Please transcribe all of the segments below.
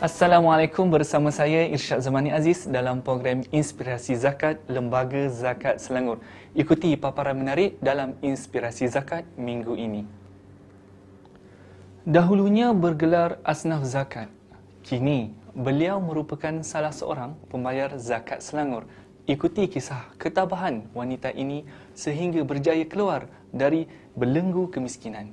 Assalamualaikum, bersama saya Irsyad Zamani Aziz dalam program Inspirasi Zakat Lembaga Zakat Selangor. Ikuti paparan menarik dalam Inspirasi Zakat minggu ini. Dahulunya bergelar asnaf zakat, kini beliau merupakan salah seorang pembayar zakat Selangor. Ikuti kisah ketabahan wanita ini sehingga berjaya keluar dari belenggu kemiskinan.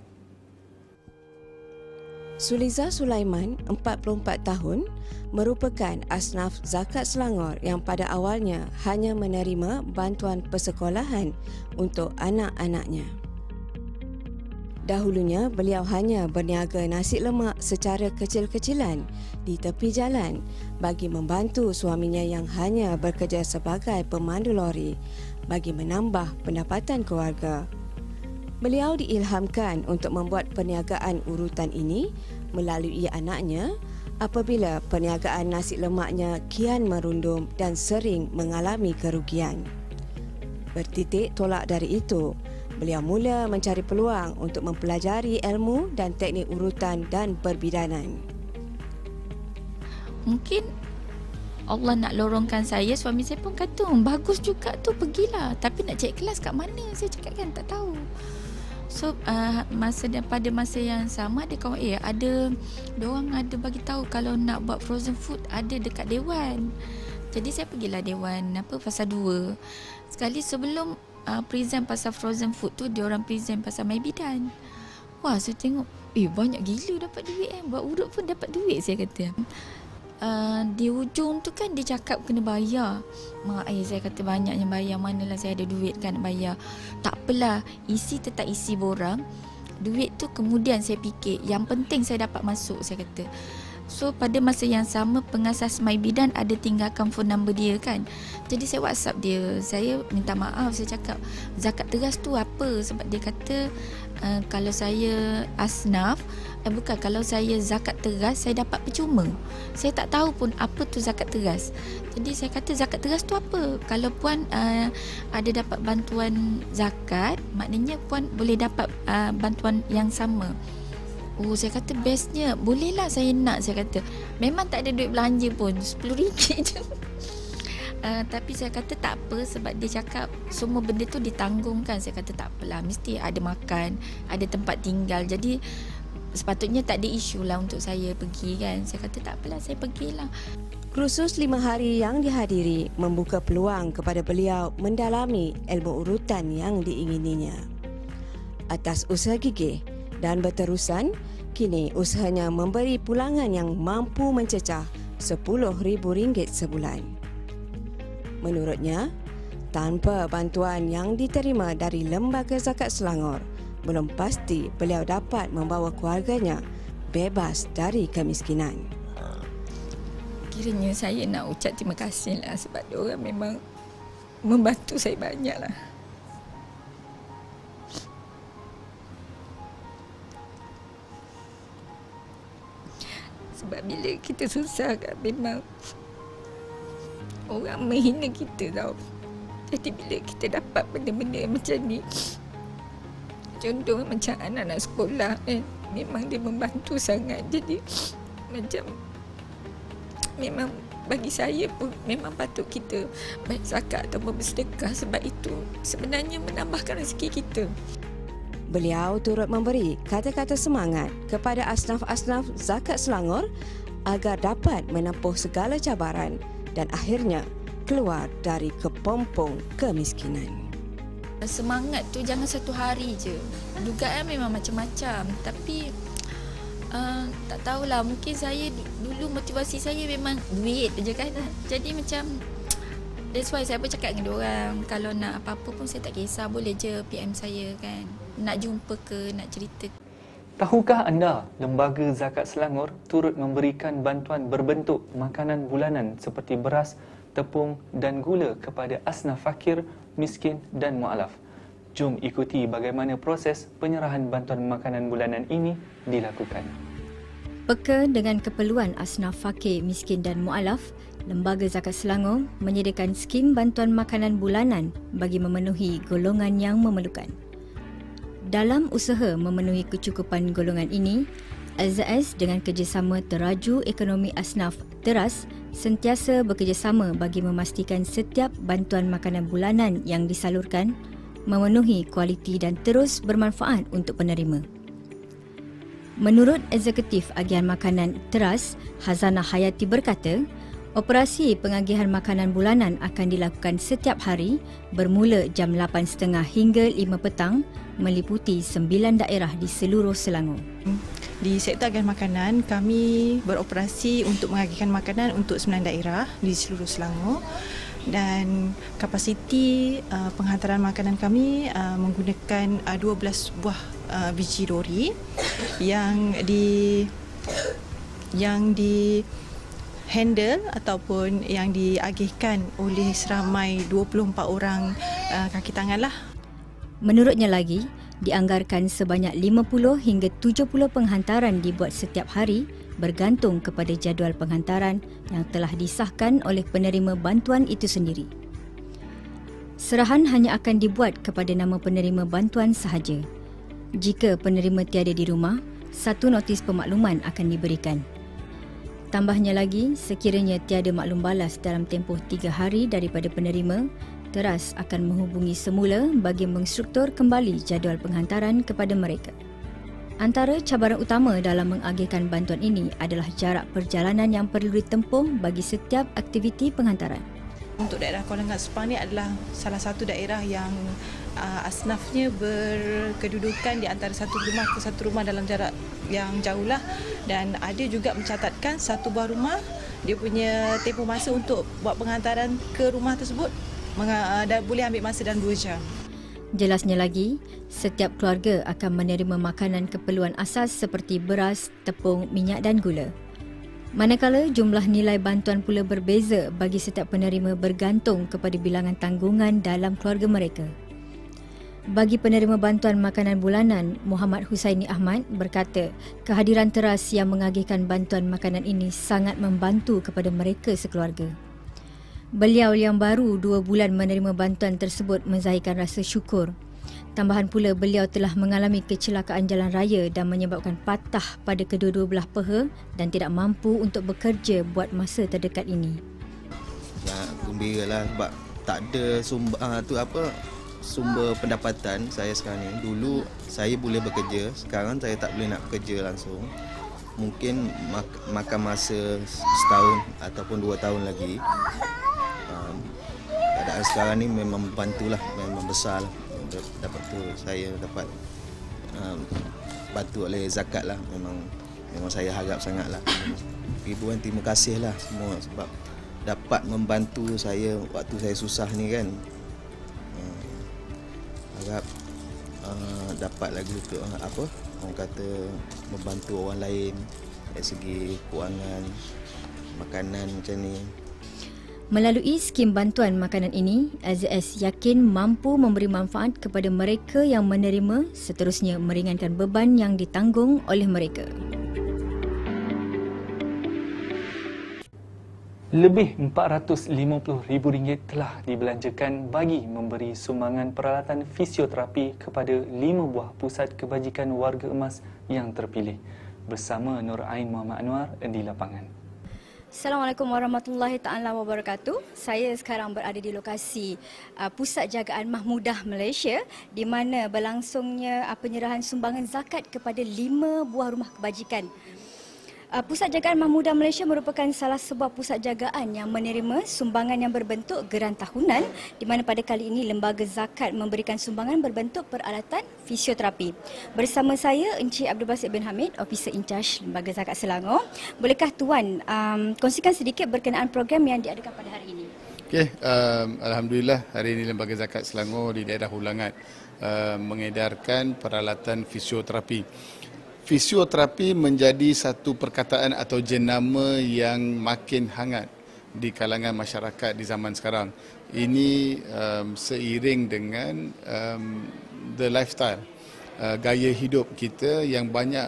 Suliza Sulaiman, 44 tahun, merupakan asnaf zakat Selangor yang pada awalnya hanya menerima bantuan persekolahan untuk anak-anaknya. Dahulunya, beliau hanya berniaga nasi lemak secara kecil-kecilan di tepi jalan bagi membantu suaminya yang hanya bekerja sebagai pemandu lori bagi menambah pendapatan keluarga. Beliau diilhamkan untuk membuat perniagaan urutan ini melalui anaknya apabila perniagaan nasi lemaknya kian merundum dan sering mengalami kerugian. Bertitik tolak dari itu, beliau mula mencari peluang untuk mempelajari ilmu dan teknik urutan dan perbidanan. Mungkin Allah nak lorongkan saya, suami saya pun kata, bagus juga tu, pergilah. Tapi nak cari kelas kat mana? Saya cakap kan tak tahu. So pada masa yang sama dia kawan diorang ada bagi tahu kalau nak buat frozen food ada dekat Dewan. Jadi saya pergilah Dewan Pasar 2. Sekali sebelum present pasal frozen food tu, diorang present pasal My Bidan. Wah, saya tengok banyak gila dapat duit buat urut pun dapat duit, saya kata. Di ujung tu kan dia cakap kena bayar. Mak ayah saya kata banyak yang bayar, manalah saya ada duit kan nak bayar. Tak apalah, isi tetap isi borang. Duit tu kemudian saya fikir, yang penting saya dapat masuk, saya kata. So pada masa yang sama, pengasas My Bidan ada tinggalkan phone number dia kan. Jadi saya WhatsApp dia, saya minta maaf, saya cakap zakat teras tu apa. Sebab dia kata kalau saya asnaf, kalau saya zakat teras saya dapat percuma. Saya tak tahu pun apa tu zakat teras. Jadi saya kata zakat teras tu apa? Kalau puan ada dapat bantuan zakat, maknanya puan boleh dapat bantuan yang sama. Oh, saya kata bestnya, bolehlah saya nak, saya kata. Memang tak ada duit belanja pun, RM10 je. Tapi saya kata tak apa, sebab dia cakap semua benda tu ditanggungkan. Saya kata tak apalah, mesti ada makan, ada tempat tinggal. Jadi sepatutnya tak ada isu lah untuk saya pergi kan. Saya kata tak apalah, saya pergilah. Kursus 5 hari yang dihadiri membuka peluang kepada beliau mendalami ilmu urutan yang diingininya. Atas usaha gigih dan berterusan, kini usahanya memberi pulangan yang mampu mencecah RM10,000 sebulan. Menurutnya, tanpa bantuan yang diterima dari Lembaga Zakat Selangor, belum pasti beliau dapat membawa keluarganya bebas dari kemiskinan. Kiranya saya nak ucap terima kasih lah, sebab diorang memang membantu saya banyak lah. Sebab bila kita susah kan, memang orang menghina kita tau. Jadi bila kita dapat benda-benda macam ni, contoh macam anak-anak sekolah kan, memang dia membantu sangat. Jadi macam memang bagi saya pun memang patut kita bayar zakat atau bersedekah, sebab itu sebenarnya menambahkan rezeki kita. Beliau turut memberi kata-kata semangat kepada asnaf-asnaf zakat Selangor agar dapat menempuh segala cabaran dan akhirnya keluar dari kepompong kemiskinan. Semangat tu jangan satu hari je. Dugaan memang macam-macam, tapi tak tahulah, mungkin saya dulu motivasi saya memang duit je kan. Jadi macam that's why saya bercakap dengan diorang, kalau nak apa-apa pun saya tak kisah, boleh je PM saya kan. Nak jumpa ke, nak cerita. Tahukah anda, Lembaga Zakat Selangor turut memberikan bantuan berbentuk makanan bulanan seperti beras, tepung dan gula kepada asnaf fakir, miskin dan mualaf. Jom ikuti bagaimana proses penyerahan bantuan makanan bulanan ini dilakukan. Peka dengan keperluan asnaf fakir, miskin dan mualaf, Lembaga Zakat Selangor menyediakan skim bantuan makanan bulanan bagi memenuhi golongan yang memerlukan. Dalam usaha memenuhi kecukupan golongan ini, AZS dengan kerjasama Teraju Ekonomi Asnaf Teras sentiasa bekerjasama bagi memastikan setiap bantuan makanan bulanan yang disalurkan memenuhi kualiti dan terus bermanfaat untuk penerima. Menurut Eksekutif Agihan Makanan Teras, Hazanah Hayati berkata, operasi pengagihan makanan bulanan akan dilakukan setiap hari bermula jam 8.30 hingga 5 petang meliputi 9 daerah di seluruh Selangor. Di sektor agihan makanan, kami beroperasi untuk mengagihkan makanan untuk 9 daerah di seluruh Selangor dan kapasiti penghantaran makanan kami menggunakan 12 buah biji lori yang di handle ataupun yang diagihkan oleh seramai 24 orang kaki tangan lah. Menurutnya lagi, dianggarkan sebanyak 50 hingga 70 penghantaran dibuat setiap hari bergantung kepada jadual penghantaran yang telah disahkan oleh penerima bantuan itu sendiri. Serahan hanya akan dibuat kepada nama penerima bantuan sahaja. Jika penerima tiada di rumah, satu notis pemakluman akan diberikan. Tambahnya lagi, sekiranya tiada maklum balas dalam tempoh 3 hari daripada penerima, Teras akan menghubungi semula bagi menstruktur kembali jadual penghantaran kepada mereka. Antara cabaran utama dalam mengagihkan bantuan ini adalah jarak perjalanan yang perlu ditempuh bagi setiap aktiviti penghantaran. Untuk daerah Kuala Lengat Sepang ni adalah salah satu daerah yang asnafnya berkedudukan di antara satu rumah ke satu rumah dalam jarak yang jauh lah, dan ada juga mencatatkan satu buah rumah dia punya tempoh masa untuk buat penghantaran ke rumah tersebut boleh ambil masa dalam 2 jam. Jelasnya lagi, setiap keluarga akan menerima makanan keperluan asas seperti beras, tepung, minyak dan gula. Manakala jumlah nilai bantuan pula berbeza bagi setiap penerima bergantung kepada bilangan tanggungan dalam keluarga mereka. Bagi penerima bantuan makanan bulanan, Muhammad Husaini Ahmad berkata kehadiran Teras yang mengagihkan bantuan makanan ini sangat membantu kepada mereka sekeluarga. Beliau yang baru 2 bulan menerima bantuan tersebut menzahirkan rasa syukur. Tambahan pula, beliau telah mengalami kecelakaan jalan raya dan menyebabkan patah pada kedua-dua belah peha dan tidak mampu untuk bekerja buat masa terdekat ini. Gembiralah sebab tak ada sumber pendapatan saya sekarang ni. Dulu saya boleh bekerja, sekarang saya tak boleh nak bekerja langsung. Mungkin makan masa setahun ataupun 2 tahun lagi. Keadaan sekarang ni memang membantulah, memang besarlah. Dapat tu saya dapat bantu oleh zakat lah, memang saya harap sangatlah. Ribuan terima kasih lah semua sebab dapat membantu saya waktu saya susah ni kan. Harap dapat lagi untuk orang kata membantu orang lain dari segi kewangan, makanan macam ni. Melalui skim bantuan makanan ini, AZS yakin mampu memberi manfaat kepada mereka yang menerima, seterusnya meringankan beban yang ditanggung oleh mereka. Lebih RM450,000 telah dibelanjakan bagi memberi sumbangan peralatan fisioterapi kepada 5 buah pusat kebajikan warga emas yang terpilih. Bersama Nur Ain Muhammad Anwar di lapangan. Assalamualaikum warahmatullahi taala wabarakatuh. Saya sekarang berada di lokasi Pusat Jagaan Mahmudah Malaysia di mana berlangsungnya penyerahan sumbangan zakat kepada 5 buah rumah kebajikan. Pusat Jagaan Mahmudah Malaysia merupakan salah sebuah pusat jagaan yang menerima sumbangan yang berbentuk geran tahunan di mana pada kali ini Lembaga Zakat memberikan sumbangan berbentuk peralatan fisioterapi. Bersama saya Encik Abdul Basit bin Hamid, Officer In Charge Lembaga Zakat Selangor. Bolehkah Tuan kongsikan sedikit berkenaan program yang diadakan pada hari ini? Okey, alhamdulillah hari ini Lembaga Zakat Selangor di daerah Hulangat mengedarkan peralatan fisioterapi. Fisioterapi menjadi satu perkataan atau jenama yang makin hangat di kalangan masyarakat di zaman sekarang. Ini seiring dengan the lifestyle, gaya hidup kita yang banyak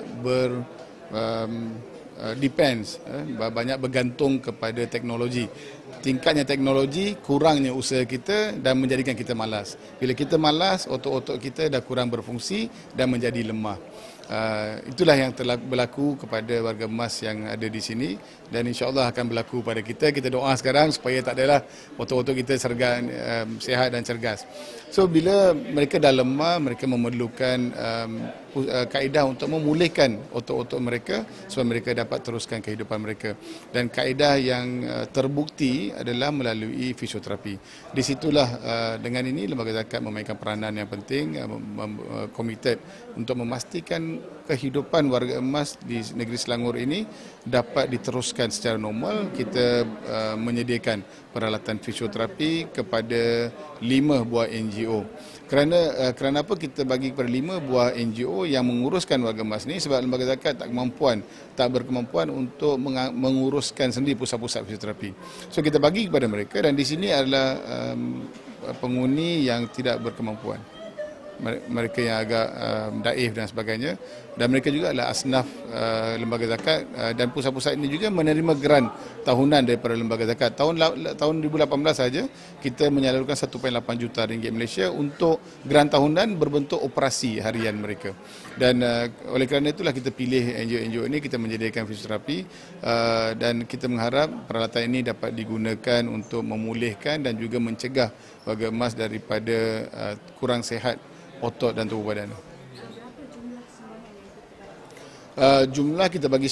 banyak bergantung kepada teknologi. Tingkatnya teknologi, kurangnya usaha kita dan menjadikan kita malas. Bila kita malas, otot-otot kita dah kurang berfungsi dan menjadi lemah. Itulah yang telah berlaku kepada warga emas yang ada di sini dan insya-Allah akan berlaku pada kita. Kita doa sekarang supaya tak adalah otot-otot kita sihat dan cergas. So bila mereka dah lemah, mereka memerlukan kaedah untuk memulihkan otot-otot mereka supaya mereka dapat teruskan kehidupan mereka. Dan kaedah yang terbukti adalah melalui fisioterapi. Di situlah dengan ini Lembaga Zakat memainkan peranan yang penting, komited untuk memastikan kehidupan warga emas di negeri Selangor ini dapat diteruskan secara normal. Kita menyediakan peralatan fisioterapi kepada 5 buah NGO. Kerana apa kita bagi kepada 5 buah NGO yang menguruskan warga emas ni, sebab Lembaga Zakat tak berkemampuan untuk menguruskan sendiri pusat-pusat fisioterapi. So kita bagi kepada mereka dan di sini adalah penghuni yang tidak berkemampuan. Mereka yang agak daif dan sebagainya, dan mereka juga adalah asnaf Lembaga Zakat, dan pusat-pusat ini juga menerima geran tahunan daripada Lembaga Zakat. Tahun 2018 saja kita menyalurkan 1.8 juta ringgit Malaysia untuk geran tahunan berbentuk operasi harian mereka. Dan oleh kerana itulah kita pilih NGO-NGO ini, kita menyediakan fisioterapi dan kita mengharap peralatan ini dapat digunakan untuk memulihkan dan juga mencegah warga emas daripada kurang sihat otot dan tubuh badan. Jumlah kita bagi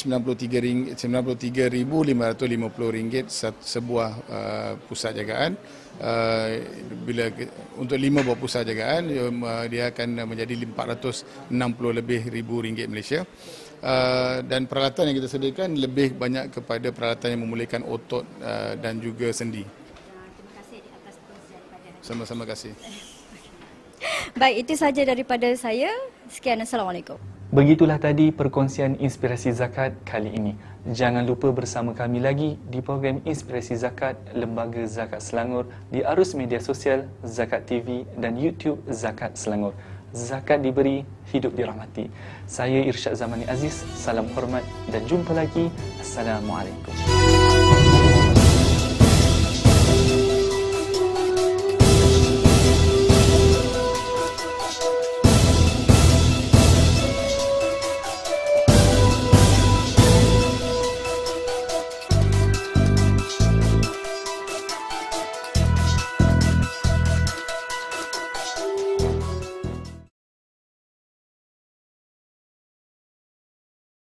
RM93,550 sebuah pusat jagaan. Bila untuk 5 buah pusat jagaan, dia akan menjadi 460 lebih ribu ringgit Malaysia. Dan peralatan yang kita sediakan lebih banyak kepada peralatan yang memulihkan otot dan juga sendi. Terima kasih di atas perkongsian pada hari. Sama-sama kasih. Baik, itu sahaja daripada saya. Sekian, Assalamualaikum. Begitulah tadi perkongsian Inspirasi Zakat kali ini. Jangan lupa bersama kami lagi di program Inspirasi Zakat Lembaga Zakat Selangor di arus media sosial Zakat TV dan YouTube Zakat Selangor. Zakat diberi, hidup dirahmati. Saya Irsyad Zamani Aziz, salam hormat dan jumpa lagi. Assalamualaikum.